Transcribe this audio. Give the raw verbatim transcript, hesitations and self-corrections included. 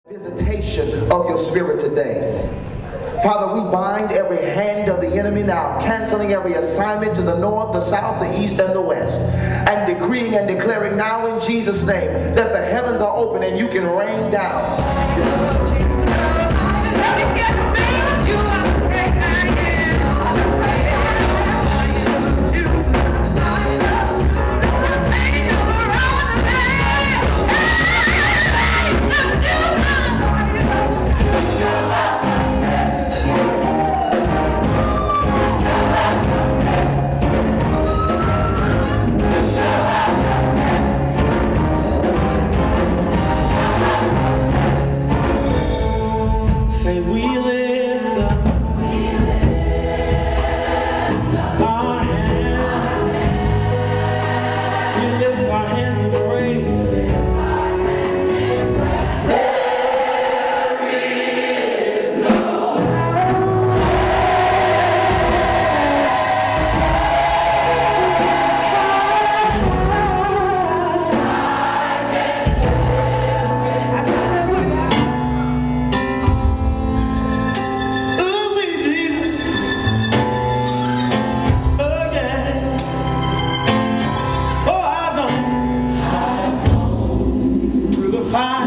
Visitation of your spirit today. Father, we bind every hand of the enemy now, canceling every assignment to the north, the south, the east, and the west, and decreeing and declaring now in Jesus' name that the heavens are open and you can rain down. Say we lift up our hands. We lift our hands in praise. There is no fire.